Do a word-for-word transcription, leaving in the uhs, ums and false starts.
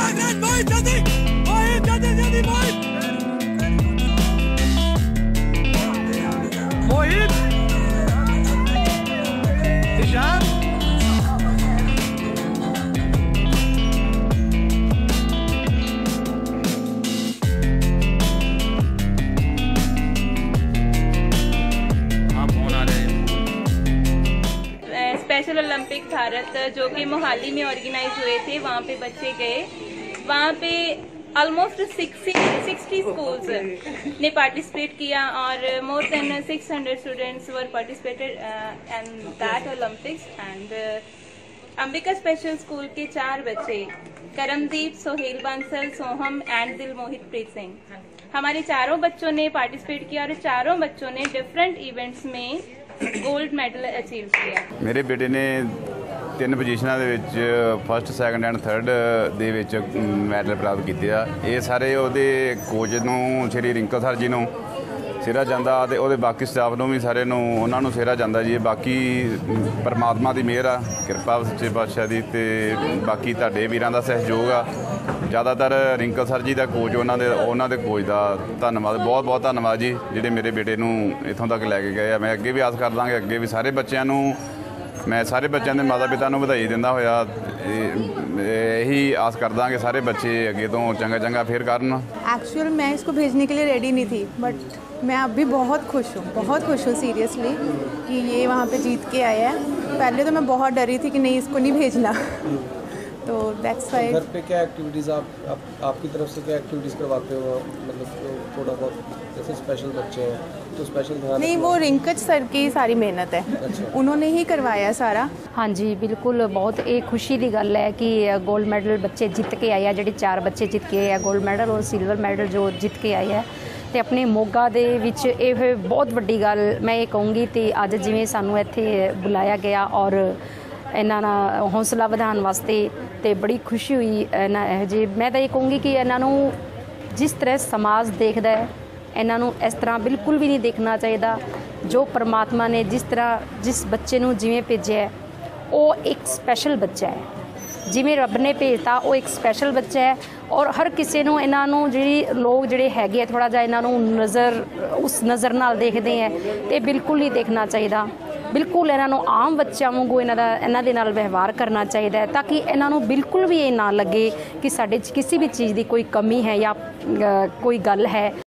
Special Olympic Bharat जो कि मोहाली में ऑर्गेनाइज हुए थे, वहाँ पे बच्चे गए। वहाँ पे ऑलमोस्ट सिक्सटी सिक्सटी स्कूल्स ने पार्टिसिपेट किया और more than six hundred students were participated and that Olympics. And Ambika special school के चार बच्चे करमदीप, सोहेल बंसल, सोहम एंड दिलमोहित प्रीत सिंह, हमारे चारों बच्चों ने पार्टिसिपेट किया और चारों बच्चों ने डिफरेंट इवेंट्स में गोल्ड मेडल अचीव किया। मेरे बेटे ने तीन पोजीशनां दे विच फस्ट, सैकेंड एंड थर्ड दे विच मैडल प्राप्त कीते आ। ये सारे ਉਹਦੇ कोच ਨੂੰ श्री रिंकल सर जी ਨੂੰ ਸਿਹਰਾ ਜਾਂਦਾ ਤੇ ਉਹਦੇ ਬਾਕੀ ਸਟਾਫ ਨੂੰ ਵੀ ਸਾਰੇ ਨੂੰ ਉਹਨਾਂ ਨੂੰ ਸਿਹਰਾ ਜਾਂਦਾ ਜੀ। ਬਾਕੀ ਪਰਮਾਤਮਾ ਦੀ ਮਿਹਰ ਆ, ਕਿਰਪਾ ਸੱਚੇ ਪਾਤਸ਼ਾਹ ਦੀ ਤੇ ਬਾਕੀ ਤੁਹਾਡੇ ਵੀਰਾਂ ਦਾ ਸਹਿਯੋਗ ਆ। ज़्यादातर रिंकल सर जी का कोच उन्होंने उन्होंने कोच का धन्यवाद, बहुत बहुत धन्यवाद जी, ਜਿਹੜੇ मेरे बेटे ਨੂੰ इत्थों तक लैके गए। मैं अगे भी आस कर ਦਾਂਗੇ अगे भी सारे बच्चों ਨੂੰ मैं सारे बच्चों के माता पिता ਨੂੰ ਵਧਾਈ ਦਿੰਦਾ ਹੋਇਆ यही आस कर ਦਾਂਗੇ सारे बच्चे अगे तो चंगा चंगा फिर करन। एक्चुअल मैं इसको भेजने के लिए रेडी नहीं थी, बट मैं अब भी बहुत खुश हूँ, बहुत खुश हूँ सीरियसली कि ये वहाँ पे जीत के आया है। पहले तो मैं बहुत डरी थी कि नहीं इसको नहीं भेजना, तो दैट्स वाई। घर पे क्या एक्टिविटीज़ आप, आप आपकी तरफ से क्या एक्टिविटीज़ करवाते हो? मतलब तो थोड़ा बहुत जैसे स्पेशल बच्चे हैं तो स्पेशल ध्यान नहीं, वो रिंकज सर की सारी मेहनत है। अच्छा। उन्होंने ही करवाया सारा। हाँ जी बिल्कुल, बहुत एक खुशी की गल है कि गोल्ड मैडल बच्चे जित के आए हैं। ਜਿਹੜੇ चार बच्चे जित के आए हैं गोल्ड मैडल और सिल्वर मैडल जो जित के आए हैं, ਤੇ ਆਪਣੇ ਮੋਗਾ ਦੇ ਵਿੱਚ ਇਹ ਬਹੁਤ ਵੱਡੀ ਗੱਲ ਮੈਂ ਇਹ ਕਹੂੰਗੀ। ਤੇ ਅੱਜ ਜਿਵੇਂ ਸਾਨੂੰ ਇੱਥੇ ਬੁਲਾਇਆ ਗਿਆ ਔਰ ਇਹਨਾਂ ਨਾਲ ਹੌਸਲਾ ਵਧਾਉਣ ਵਾਸਤੇ ਤੇ ਬੜੀ ਖੁਸ਼ੀ ਹੋਈ। ਇਹਨਾਂ ਇਹ ਜੇ ਮੈਂ ਤਾਂ ਇਹ ਕਹੂੰਗੀ ਕਿ ਇਹਨਾਂ ਨੂੰ ਜਿਸ ਤਰ੍ਹਾਂ ਸਮਾਜ ਦੇਖਦਾ ਹੈ, ਇਹਨਾਂ ਨੂੰ ਇਸ ਤਰ੍ਹਾਂ ਬਿਲਕੁਲ ਵੀ ਨਹੀਂ ਦੇਖਣਾ ਚਾਹੀਦਾ। ਜੋ ਪਰਮਾਤਮਾ ਨੇ ਜਿਸ ਤਰ੍ਹਾਂ ਜਿਸ ਬੱਚੇ ਨੂੰ ਜਿਵੇਂ ਭੇਜਿਆ ਉਹ ਇੱਕ ਸਪੈਸ਼ਲ ਬੱਚਾ ਹੈ, ਜਿਵੇਂ ਰੱਬ ਨੇ ਭੇਜਤਾ ਉਹ ਇੱਕ ਸਪੈਸ਼ਲ ਬੱਚਾ ਹੈ। ਔਰ ਹਰ ਕਿਸੇ ਨੂੰ ਇਹਨਾਂ ਨੂੰ ਜਿਹੜੀ ਲੋਕ ਜਿਹੜੇ ਹੈਗੇ ਆ ਥੋੜ੍ਹਾ ਜਿਹਾ ਇਹਨਾਂ ਨੂੰ ਨਜ਼ਰ ਉਸ ਨਜ਼ਰ ਨਾਲ ਦੇਖਦੇ ਹੈ ਤੇ ਬਿਲਕੁਲ ਨਹੀਂ ਦੇਖਣਾ ਚਾਹੀਦਾ। ਬਿਲਕੁਲ ਇਹਨਾਂ ਨੂੰ ਆਮ ਬੱਚਿਆਂ ਵਾਂਗੂ ਇਹਨਾਂ ਦਾ ਇਹਨਾਂ ਦੇ ਨਾਲ ਵਿਵਹਾਰ ਕਰਨਾ ਚਾਹੀਦਾ ਹੈ, ਤਾਂ ਕਿ ਇਹਨਾਂ ਨੂੰ ਬਿਲਕੁਲ ਵੀ ਇਹ ਨਾ ਲੱਗੇ ਕਿ ਸਾਡੇ 'ਚ ਕਿਸੇ ਵੀ ਚੀਜ਼ ਦੀ ਕੋਈ ਕਮੀ ਹੈ ਜਾਂ ਕੋਈ ਗੱਲ ਹੈ।